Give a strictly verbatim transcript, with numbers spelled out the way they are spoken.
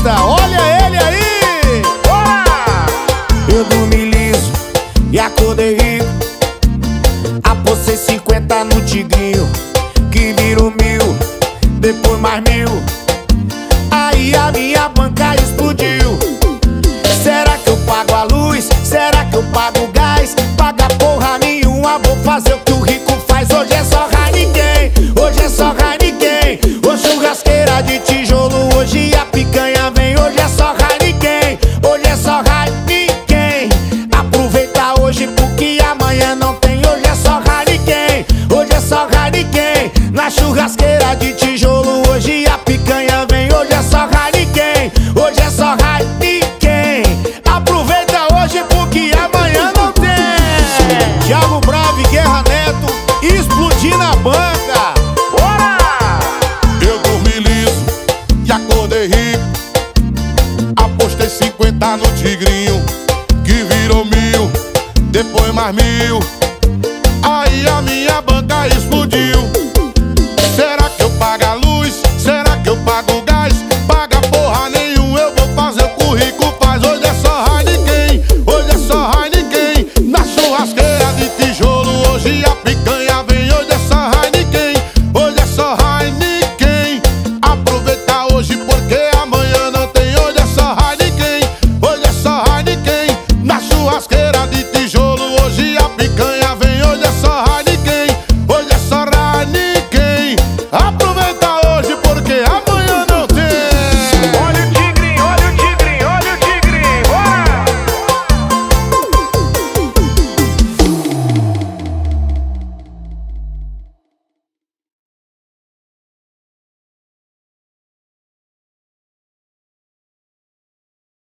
pista, olha ele aí! Bora! Eu dormi liso e acordei rico, apostei cinquenta no tigrinho, que virou mil, depois mais mil. Aí a minha banca explodiu. Será que eu pago a luz? Será que eu pago o gás? Paga porra nenhuma, vou fazer o que o rico faz. Hoje é só Heineken, hoje é só Heineken. Hoje churrasqueira de tijolo, hoje a picanha vem. Hoje é só Heineken, hoje é só Heineken. Aproveita hoje porque amanhã não tem. Hoje é só Heineken, hoje é só Heineken. Na churrasqueira de tijolo, hoje a picanha vem. Hoje é só Heineken, hoje é só Heineken. Aproveita hoje porque amanhã não tem. Thiago Bravo e Guerra Neto explodindo a banca. Bora! Eu dormi liso e acordei rico, apostei cinquenta no tigrinho, que virou mil, depois mais mil. Aí a minha banca explodiu. Será que eu pago a luz? Será que eu pago o gás? Paga porra nenhuma, eu vou fazer o que o rico faz. Hoje é só Heineken, hoje é só Heineken. Na churrasqueira de tijolo, hoje a picanha vem. Hoje é só Heineken, hoje é só Heineken. Aproveita hoje porque amanhã não tem. Hoje é só Heineken, hoje é só Heineken. Na churrasqueira de tijolo, hoje a picanha vem. Hoje é só Heineken, hoje é só Heineken.